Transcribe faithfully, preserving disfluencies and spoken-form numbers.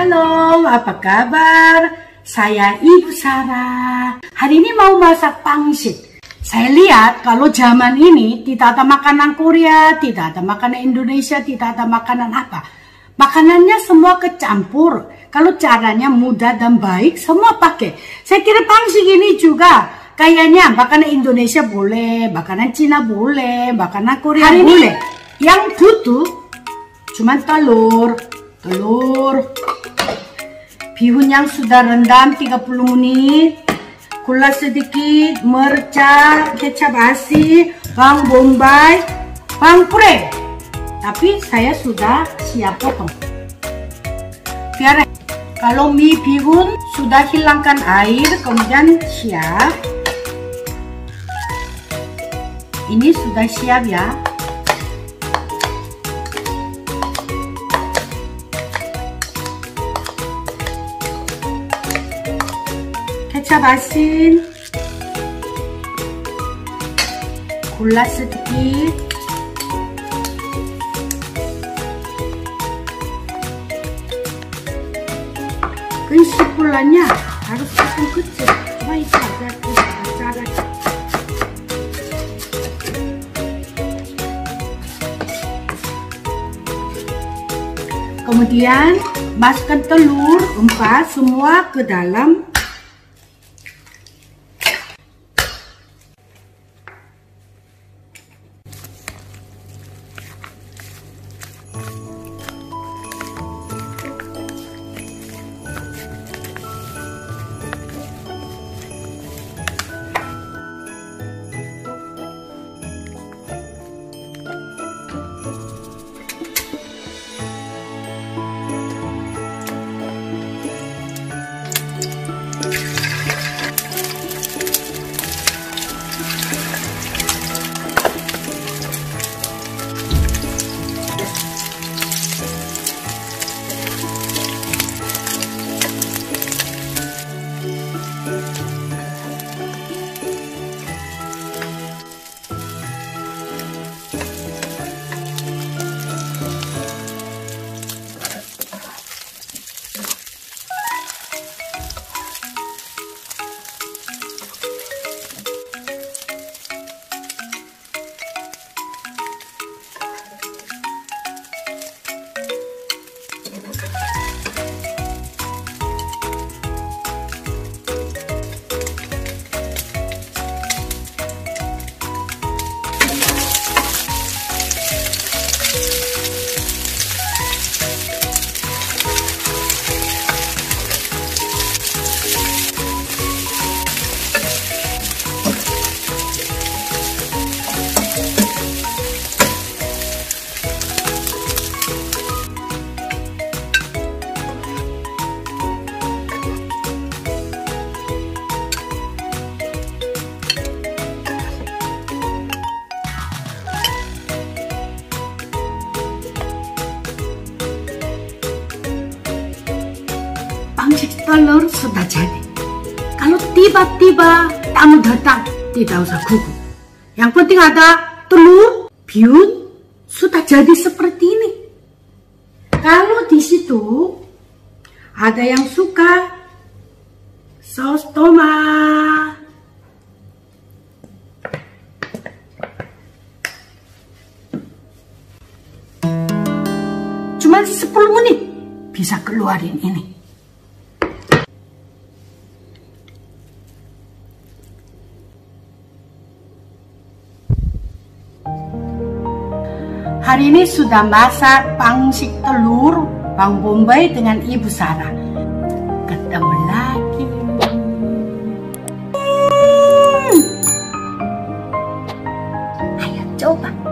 Shalom, apa kabar? Saya Ibu Sarah. Hari ini mau masak pangsit. Saya lihat kalau zaman ini tidak ada makanan Korea, tidak ada makanan Indonesia, tidak ada makanan apa. Makanannya semua kecampur. Kalau caranya mudah dan baik, semua pakai. Saya kira pangsit ini juga kayaknya makanan Indonesia boleh, makanan Cina boleh, makanan Korea hari boleh. Ini, yang butuh cuma telur, telur, bihun yang sudah rendam tiga puluh menit, gula sedikit, merica, kecap asin, bawang bombay, bawang putih. Tapi saya sudah siap potong. Biar kalau mie bihun sudah hilangkan air, kemudian siap. Ini sudah siap ya. kecap asin, gula sedikit, isi gulanya harus kecil-kecil supaya agar cara. Kemudian masukkan telur empat semua ke dalam. Pangsit telur sudah jadi. Kalau tiba-tiba tamu datang, tidak usah gugup. Yang penting ada telur, bihun, sudah jadi seperti ini. Kalau di situ ada yang suka saus tomat, cuma sepuluh menit bisa keluarin ini. Hari ini sudah masak pangsit telur, bawang bombay dengan Ibu Sarah. Ketemu lagi. Hmm. Ayo coba.